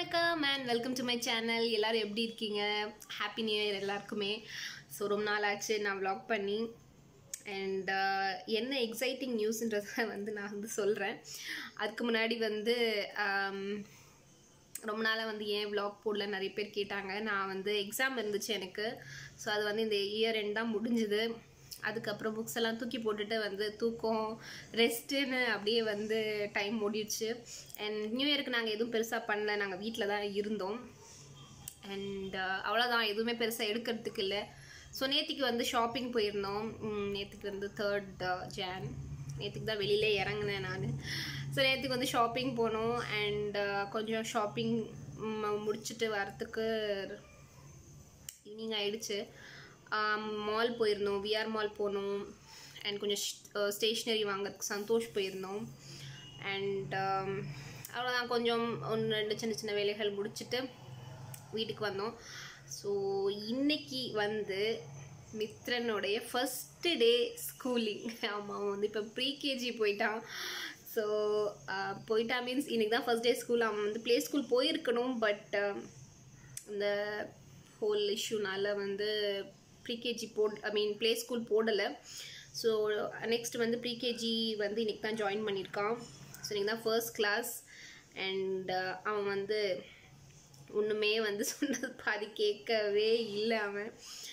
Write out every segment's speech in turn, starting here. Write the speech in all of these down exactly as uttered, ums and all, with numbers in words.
வணக்கம் and welcome to my channel. எல்லாரும் எப்படி இருக்கீங்க? ஹாப்பி நியூ இயர் எல்லாருக்குமே. ஸோ ரொம்ப நாள் ஆச்சு நான் vlog பண்ணி. அண்ட் என்ன எக்ஸைட்டிங் நியூஸ்ன்றதை வந்து நான் வந்து சொல்கிறேன். அதுக்கு முன்னாடி வந்து ரொம்ப நாளாக வந்து ஏன் vlog போடல நிறைய பேர் கேட்டாங்க. நான் வந்து எக்ஸாம் இருந்துச்சு எனக்கு. ஸோ அது வந்து இந்த இயர் எண்ட் தான் முடிஞ்சுது. அதுக்கப்புறம் புக்ஸ் எல்லாம் தூக்கி போட்டுட்டு வந்து தூக்கம் ரெஸ்ட்டுன்னு அப்படியே வந்து டைம் ஓடிடுச்சு. அண்ட் நியூ இயருக்கு நாங்கள் எதுவும் பெருசாக பண்ணல, நாங்கள் வீட்டில் தான் இருந்தோம். அண்ட் அவ்வளோதான், எதுவுமே பெருசாக எடுக்கிறதுக்கு இல்லை. ஸோ நேற்றுக்கு வந்து ஷாப்பிங் போயிருந்தோம். நேற்றுக்கு வந்து தேர்ட் ஜான் நேற்றுக்கு தான் வெளியிலே இறங்கினேன் நான். ஸோ நேற்றுக்கு வந்து ஷாப்பிங் போனோம். அண்ட் கொஞ்சம் ஷாப்பிங் முடிச்சுட்டு வரத்துக்கு ஈவினிங் ஆகிடுச்சு. மால் போயிருந்தோம், விஆர் மால் போனோம். அண்ட் கொஞ்சம் ஸ்டேஷ்னரி வாங்கிறதுக்கு சந்தோஷ் போயிருந்தோம். அண்ட் அவ்வளோதான், கொஞ்சம் ஒன்று ரெண்டு சின்ன சின்ன வேலைகள் முடிச்சுட்டு வீட்டுக்கு வந்தோம். ஸோ இன்னைக்கு வந்து மித்ரனுடைய ஃபஸ்ட்டு டே ஸ்கூலிங். ஆமாம், அவன் வந்து இப்போ ப்ரீகேஜி போயிட்டான். ஸோ போயிட்டா மீன்ஸ் இன்றைக்கி தான் ஃபஸ்ட் டே ஸ்கூல். அவன் வந்து ப்ளே ஸ்கூல் போயிருக்கணும், பட் இந்த ஹோல் இஷ்யூனால் வந்து ப்ரீகேஜி போட் ஐ மீன் ப்ளே ஸ்கூல் போடலை. ஸோ நெக்ஸ்ட் வந்து ப்ரீகேஜி வந்து இன்றைக்கி தான் ஜாயின் பண்ணியிருக்கான். ஸோ இன்றைக்கி தான் ஃபர்ஸ்ட் கிளாஸ். அண்ட் அவன் வந்து ஒன்றுமே வந்து சொன்னது பாதி கேட்கவே இல்லை. அவன்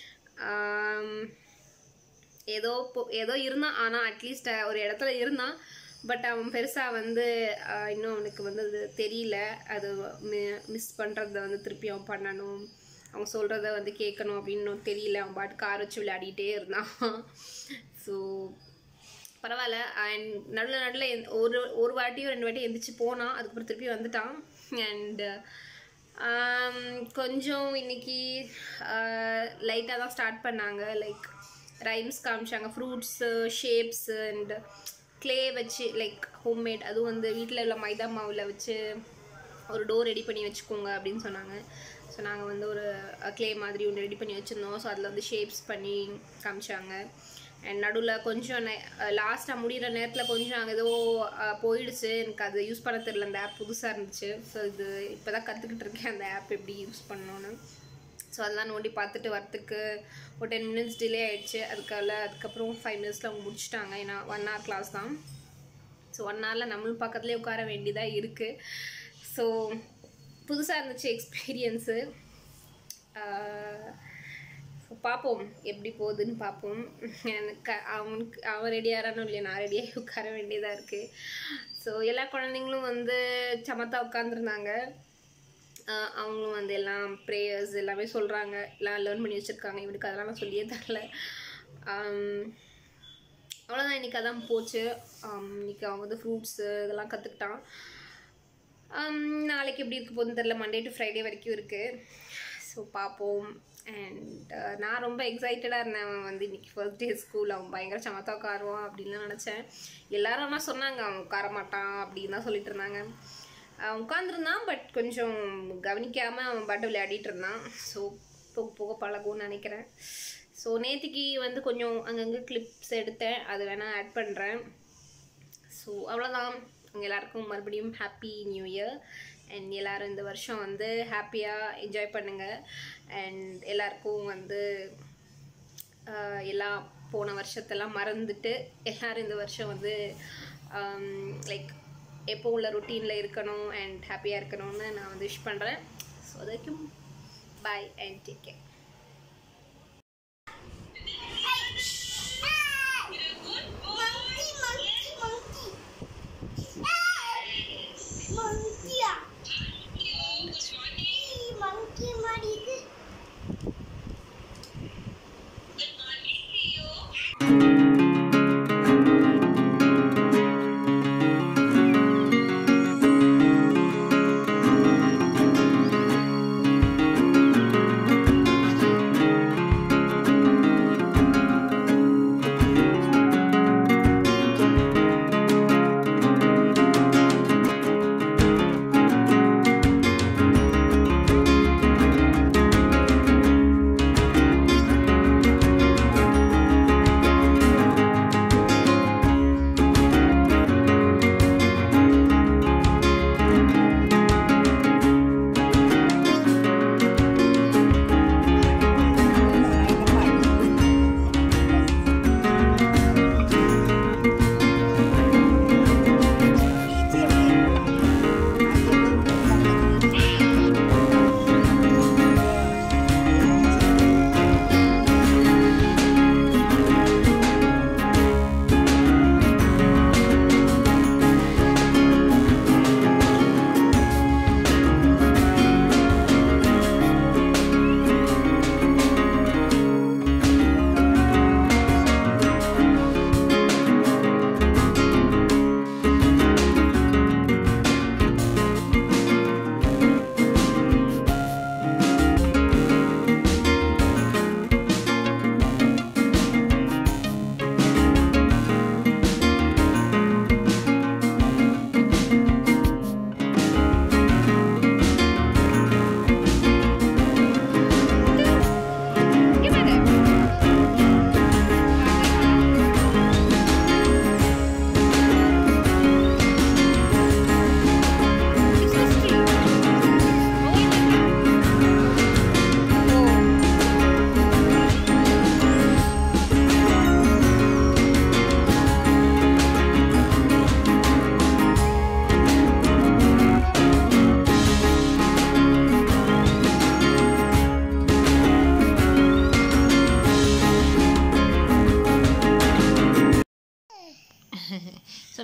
ஏதோ ஏதோ இருந்தான், ஆனால் அட்லீஸ்ட் ஒரு இடத்துல இருந்தான். பட் அவன் பெருசாக வந்து இன்னும் அவனுக்கு வந்து அது தெரியல. அது மிஸ் பண்ணுறத வந்து திருப்பி அவன் பண்ணணும், அவங்க சொல்கிறத வந்து கேட்கணும் அப்படின்னு தெரியல. அவன் பாட்டு கார் வச்சு விளையாடிட்டே இருந்தான். ஸோ பரவாயில்ல. அண்ட் நடுவில் நடுவில் ஒரு ஒரு வாட்டியும் ரெண்டு வாட்டியும் எந்திரிச்சு போனான், அதுக்கப்புறம் திருப்பி வந்துட்டான். அண்டு கொஞ்சம் இன்னைக்கு லைட்டாக தான் ஸ்டார்ட் பண்ணாங்க. லைக் ரைம்ஸ் காமிச்சாங்க, ஃப்ரூட்ஸு, ஷேப்ஸு அண்ட் க்ளே வச்சு, லைக் ஹோம்மேட், அதுவும் வந்து வீட்டில் உள்ள மைதா மாவில் வச்சு ஒரு டோர் ரெடி பண்ணி வச்சுக்கோங்க அப்படின்னு சொன்னாங்க. ஸோ நாங்கள் வந்து ஒரு க்ளே மாதிரி ஒன்று ரெடி பண்ணி வச்சுருந்தோம். ஸோ அதில் வந்து ஷேப்ஸ் பண்ணி காமிச்சாங்க. அண்ட் நடுவில் கொஞ்சம் நே லாஸ்ட்டாக முடிகிற நேரத்தில் கொஞ்சம் அங்கே ஏதோ போயிடுச்சு. எனக்கு அது யூஸ் பண்ண தெரியல, அந்த ஆப் புதுசாக இருந்துச்சு. ஸோ இது இப்போ தான் கற்றுக்கிட்டு இருக்கேன் அந்த ஆப் எப்படி யூஸ் பண்ணணுன்னு. ஸோ அதெல்லாம் நோண்டி பார்த்துட்டு வரத்துக்கு ஒரு டென் மினிட்ஸ் டிலே ஆகிடுச்சு. அதுக்காக அதுக்கப்புறம் ஃபைவ் மினிட்ஸில் அவங்க முடிச்சுட்டாங்க. ஏன்னா ஒன் ஹவர் கிளாஸ் தான். ஸோ ஒன் ஹவரில் நம்மளும் பக்கத்துலேயே உட்கார வேண்டியதாக இருக்குது. ஸோ புதுசாக இருந்துச்சு எக்ஸ்பீரியன்ஸு. ஸோ பார்ப்போம் எப்படி போகுதுன்னு பார்ப்போம். எனக்கு அவனுக்கு அவன் ரெடியாகிறானோ இல்லையா, நான் ரெடியாக உட்கார வேண்டியதாக இருக்குது. ஸோ எல்லா குழந்தைங்களும் வந்து சமத்தாக உட்காந்துருந்தாங்க. அவங்களும் வந்து எல்லாம் ப்ரேயர்ஸ் எல்லாமே சொல்கிறாங்க, எல்லாம் லேர்ன் பண்ணி வச்சுருக்காங்க. இவனுக்கு அதெல்லாம் நான் சொல்லியே தரல. அவ்வளோதான், இன்றைக்கி அதான் போச்சு. இன்றைக்கி அவன் வந்து ஃப்ரூட்ஸு இதெல்லாம் கற்றுக்கிட்டான். நாளைக்கு எப்படி இருக்க போகுதுன்னு தெரில. மண்டே டு ஃப்ரைடே வரைக்கும் இருக்குது. ஸோ பார்ப்போம். அண்ட் நான் ரொம்ப எக்ஸைட்டடாக இருந்தேன். அவன் வந்து இன்றைக்கி ஃபர்ஸ்ட் டே ஸ்கூல், அவன் பயங்கர சமத்தா உட்காருவான் அப்படின்லாம் நினச்சேன். எல்லோரும் ஆனால் சொன்னாங்க அவன் உட்கார மாட்டான் அப்படின்னு தான் சொல்லிட்டு இருந்தாங்க. அவன் உட்காந்துருந்தான், பட் கொஞ்சம் கவனிக்காமல் அவன் பாட்டு விளையாடிட்டு இருந்தான். ஸோ போக போக பழகும்னு நினைக்கிறேன். ஸோ நேற்றுக்கு வந்து கொஞ்சம் அங்கங்கே கிளிப்ஸ் எடுத்தேன், அது வேணால் ஆட் பண்ணுறேன். ஸோ அவ்வளோதான். உங்கள் எல்லாருக்கும் மறுபடியும் ஹாப்பி நியூ இயர். அண்ட் எல்லோரும் இந்த வருஷம் வந்து ஹாப்பியாக என்ஜாய் பண்ணுங்கள். அண்ட் எல்லாருக்கும் வந்து எல்லாம் போன வருஷத்தெல்லாம் மறந்துட்டு எல்லோரும் இந்த வருஷம் வந்து லைக் எப்போ உள்ள ரொட்டீனில் இருக்கணும் அண்ட் ஹாப்பியாக இருக்கணும்னு நான் வந்து விஷ் பண்ணுறேன். ஸோ அது வரைக்கும் பாய் அண்ட் டேக் கேர்.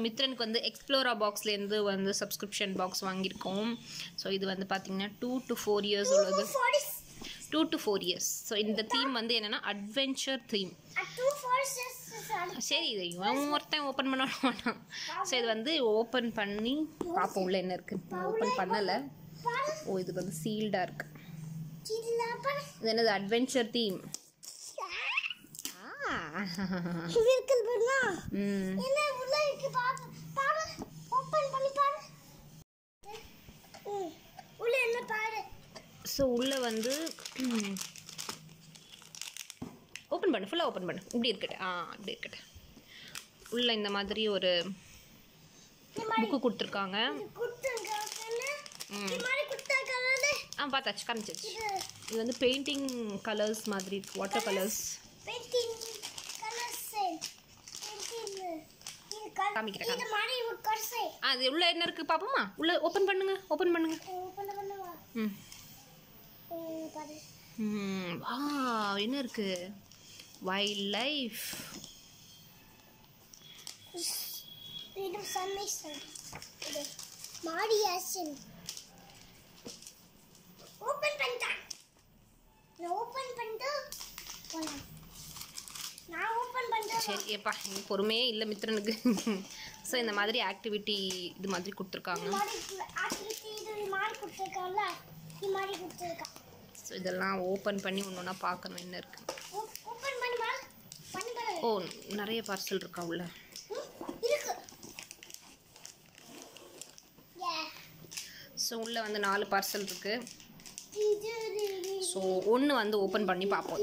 மித்ரனுக்கு வந்து எக்ஸ்ப்ளோரா பாக்ஸ்லேருந்து வந்து சப்ஸ்கிரிப்ஷன் பாக்ஸ் வாங்கியிருக்கோம். ஸோ இது வந்து பார்த்தீங்கன்னா டூ டு ஃபோர் இயர்ஸ் உள்ளது. Two to four years. So இந்த தீம் வந்து என்னென்னா அட்வென்ச்சர் தீம். சரி இதை இவன் ஒருத்தன் ஓப்பன் பண்ண மாட்டான். ஸோ இது வந்து ஓப்பன் பண்ணி பார்ப்போம் உள்ள என்ன இருக்குது. ஓப்பன் பண்ணலை. ஓ இதுக்கு வந்து சீல்டாக இருக்குது. இது என்னது அட்வென்ச்சர் தீம். ஸோ உள்ள வந்து ஓப்பன் பண்ணு, ஃபுல்லாக ஓப்பன் பண்ணு. இப்படி இருக்கட்டு. ஆ இப்படி இருக்கட்டு. உள்ள இந்த மாதிரி ஒரு புக்கு கொடுத்துருக்காங்க. ஆ பார்த்தாச்சு, காமிச்சிச்சு. இது வந்து பெயிண்டிங் கலர்ஸ் மாதிரி இருக்கு, வாட்டர் கலர்ஸ். காமிக்கிறேன். ஆ அது உள்ள என்ன இருக்கு பாப்போமா? உள்ள ஓப்பன் பண்ணுங்க, ஓப்பன் பண்ணுங்க. ம் ம் வா என்ன இருக்கு? Wild life. இது சன்லைட். இது மாடி ஆக்ஷன். ஓபன் பண்ணிட்டேன். நான் ஓபன் பண்ணிட்டு போலாம். நான் ஓபன் பண்ணிட்டேன். சரி ஏப்பா பொறுமையே இல்லை மித்ரனுக்கு. ஸோ இந்த மாதிரி ஆக்டிவிட்டி இது மாதிரி கொடுத்துருக்காங்க. ஆக்டிவிட்டி இது மாதிரி கொடுத்துருக்காங்கல்ல, இது மாதிரி கொடுத்துருக்காங்க. ஸோ இதெல்லாம் ஓப்பன் பண்ணி ஒன்று ஒன்றா பார்க்கணும் என்ன இருக்கு. ஓபன் பண்ணி பாரு. பண்ணி பாரு. ஓ நிறைய பார்சல் இருக்கா உள்ள. இருக்கு. ஸோ உள்ளே வந்து நாலு பார்சல் இருக்குது. ஸோ ஒன்று வந்து ஓப்பன் பண்ணி பார்ப்போம்.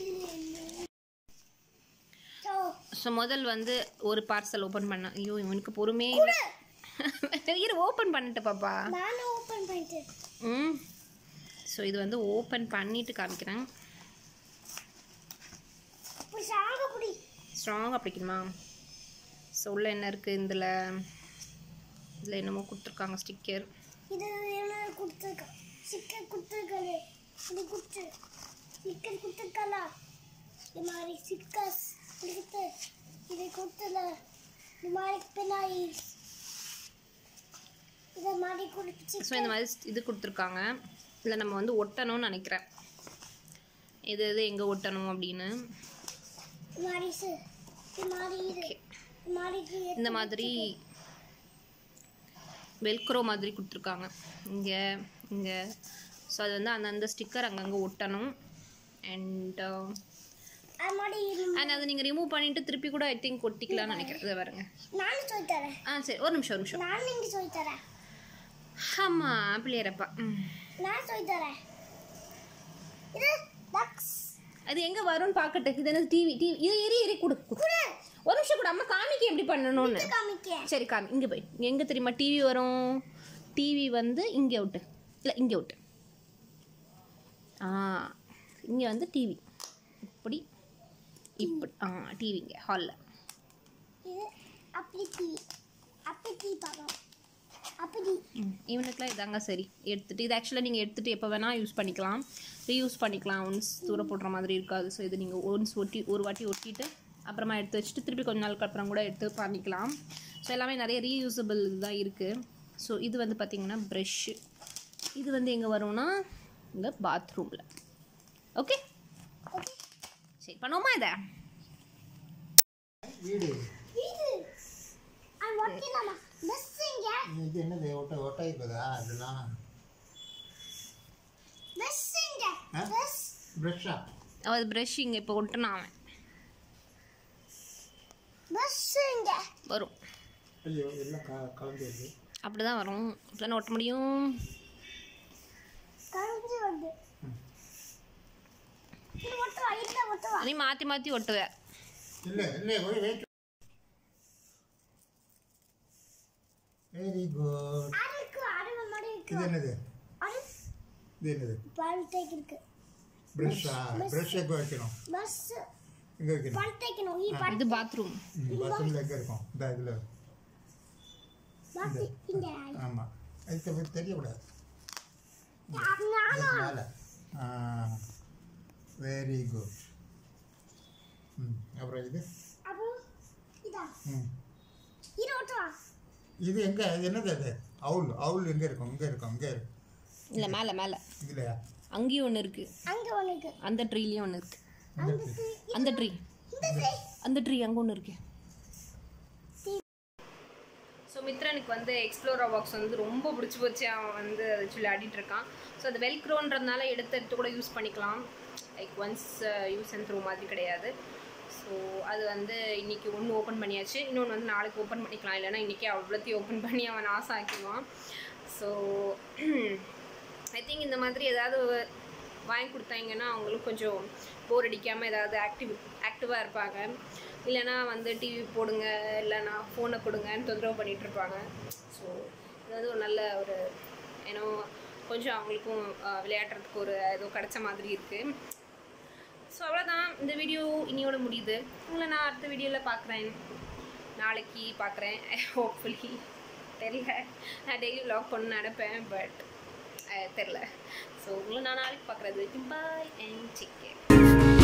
ஸோ முதல் வந்து ஒரு பார்சல் ஓப்பன் பண்ண. ஐயோ இவனுக்கு பொறுமையே இல்லை. இரு ஓப்பன் பண்ணிட்டு பாப்பா. ம் ஸோ இது வந்து ஓப்பன் பண்ணிட்டு காமிக்கிறேன். ஸ்ட்ராங்காக பிடிக்கணுமா? ஸோ உள்ள என்ன இருக்குது? இதில் இதில் என்னமோ கொடுத்துருக்காங்க ஸ்டிக்கர். இது என்ன கொடுத்துருக்கா? ஸ்டிக்கர் கொடுத்துருக்காரு. இது கொடுத்து ஸ்டிக்கர் கொடுத்துருக்காளா? இது மாதிரி ஸ்டிக்கர்ஸ் கொடுத்து இது கொடுத்துல இது மாதிரி பின்னாடி இது மாதிரி கொடுத்து. ஸோ இந்த மாதிரி இது கொடுத்துருக்காங்க. இதில் நம்ம வந்து ஒட்டணும்னு நினைக்கிறேன். இது இது எங்கே ஒட்டணும் அப்படின்னு. இந்த மாதிரி வெல்க்ரோ மாதிரி கொடுத்துருக்காங்க இங்கே இங்கே. ஸோ அது வந்து அந்தந்த ஸ்டிக்கர் அங்கங்கே ஒட்டணும். அண்ட் அண்ட் அதை நீங்கள் ரிமூவ் பண்ணிவிட்டு திருப்பி கூட ஐ திங்க் ஒட்டிக்கலாம்னு நினைக்கிறேன். இதை பாருங்க. ஆ சரி ஒரு நிமிஷம் ஒரு நிமிஷம். ஆமாம் பிள்ளையரப்பா. ம் அது எங்கே வரும்னு பார்க்கட்டு. இது என்ன டிவி டிவி இது எரி எரி கொடு. ஒரு நிமிஷம் கூட அம்மா காமிக்க எப்படி பண்ணணும்னு. சரி காமி. இங்கே போய் எங்கே தெரியுமா டிவி வரும்? டிவி வந்து இங்கே விட்டு இல்லை இங்கே விட்டு. ஆ இங்கே வந்து டிவி இப்படி இப்படி. ஆ டிவி இங்கே ஹாலில். இவனுக்குலாம் இதாங்க சரி எடுத்துகிட்டு. இது ஆக்சுவலாக நீங்கள் எடுத்துகிட்டு எப்போ வேணால் யூஸ் பண்ணிக்கலாம், ரீயூஸ் பண்ணிக்கலாம். ஒன்ஸ் தூர போடுற மாதிரி இருக்காது. ஸோ இது நீங்கள் ஒன்ஸ் ஒட்டி ஒரு வாட்டி ஒட்டிட்டு அப்புறமா எடுத்து வச்சுட்டு திருப்பி கொஞ்ச நாளுக்கு அப்புறம் கூட எடுத்து பண்ணிக்கலாம். ஸோ எல்லாமே நிறைய ரீயூசபிள் தான் இருக்குது. ஸோ இது வந்து பார்த்திங்கன்னா ப்ரெஷ்ஷு. இது வந்து எங்கே வரும்னா இந்த பாத்ரூமில். ஓகே சரி பண்ணுவோமா இதை? இது என்னது ஒட்ட ஒட்ட இருக்குதா? அதெல்லாம் ப்ரஷ்ஷா? அது ப்ரஷ் இங்கே இப்போ ஒட்டுனா அவன் வரும். ஐயோ எல்லாம் கலந்து வருது. அப்படி தான் வரும். அப்படி ஒட்ட முடியும். நீ மாற்றி மாற்றி ஒட்டுவ. இல்லை இல்லை ஒரு வெயிட். Very good. இது என்னது? இது என்னது? ப்ரஷ்ஷா? ப்ரஷ் எங்கே வைக்கணும்? எங்கே வைக்கணும்? இது பாத்ரூம். பாத்ரூமில் எங்கே இருக்கும்? இந்த இதில். ஆமாம் அதுக்கு பற்றி தெரியக்கூடாது. மேலே. Very good. ம் அப்புறம் இது ம் இது ஓட்டவா இது எங்க என்னது அது அவுல் அவுல் எங்க இருக்கும் இங்க இருக்கும் இங்க இருக்கு இல்லை மேலே மேலே இதுலையா அங்கேயும் ஒன்று இருக்குது அங்க ஒண்ணு இருக்கு அந்த ட்ரீலேயும் ஒன்று இருக்குது இந்த tree. அந்த ட்ரீ அந்த ட்ரீ அங்கே ஒன்று இருக்கு. ஸோ மித்ரனுக்கு வந்து எக்ஸ்ப்ளோரா பாக்ஸ் வந்து ரொம்ப பிடிச்சி போச்சு. அவன் வந்து அதை சொல்லி ஆடிட்டு இருக்கான். ஸோ அது வெல்க்ரோன்றதுனால எடுத்து எடுத்து கூட யூஸ் பண்ணிக்கலாம். Like once use and throw மாதிரி கிடையாது. ஸோ அது வந்து இன்றைக்கி ஒன்று ஓப்பன் பண்ணியாச்சு. இன்னொன்று வந்து நாளைக்கு ஓப்பன் பண்ணிக்கலாம். இல்லைனா இன்றைக்கி அவ்வளோத்தையும் ஓப்பன் பண்ணி அவன் நாசம் ஆக்கிடுவான். ஸோ ஐ திங்க் இந்த மாதிரி ஏதாவது வாங்கி கொடுத்தாங்கன்னா அவங்களும் கொஞ்சம் போர் அடிக்காமல் ஏதாவது ஆக்டிவ் ஆக்டிவாக இருப்பாங்க. இல்லைனா வந்து டிவி போடுங்க இல்லைனா ஃபோனை கொடுங்கன்னு தொந்தரவு பண்ணிகிட்ருப்பாங்க. ஸோ அதாவது ஒரு நல்ல ஒரு ஏன்னோ கொஞ்சம் அவங்களுக்கும் விளையாடுறதுக்கு ஒரு ஏதோ கிடச்ச மாதிரி இருக்குது. ஸோ அவ்வளோதான், இந்த வீடியோ இன்னையோட முடியுது. உங்களை நான் அடுத்த வீடியோவில் பார்க்குறேன், நாளைக்கு பார்க்குறேன் ஹோப்ஃபுல்லி. தெரியல, நான் டெய்லி விலாக் பண்ண நினைப்பேன், பட் தெரில. ஸோ உங்களை நான் நாளைக்கு பார்க்குறது. Bye and take care.